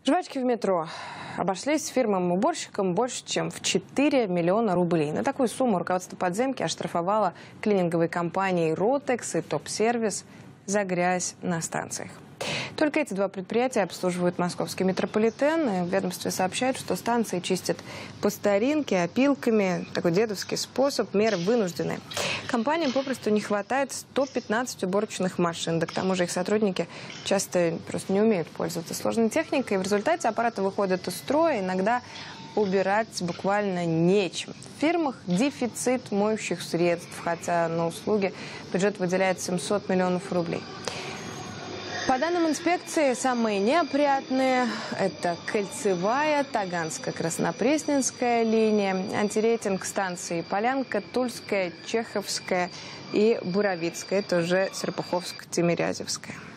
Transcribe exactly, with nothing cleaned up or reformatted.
Жвачки в метро обошлись фирмам-уборщикам больше, чем в четыре миллиона рублей. На такую сумму руководство подземки оштрафовало клининговые компании «Ротекс» и «Топ-сервис» за грязь на станциях. Только эти два предприятия обслуживают московский метрополитен. И в ведомстве сообщают, что станции чистят по старинке, опилками. Такой дедовский способ, меры вынуждены. Компаниям попросту не хватает ста пятнадцати уборочных машин. Да к тому же их сотрудники часто просто не умеют пользоваться сложной техникой. И в результате аппараты выходят из строя. Иногда убирать буквально нечем. В фирмах дефицит моющих средств, хотя на услуги бюджет выделяет семьсот миллионов рублей. По данным инспекции, самые неопрятные – это Кольцевая, Таганско-Краснопресненская линия, антирейтинг станции Полянка, Тульская, Чеховская и Буровицкая. Это уже Серпуховск-Тимирязевская.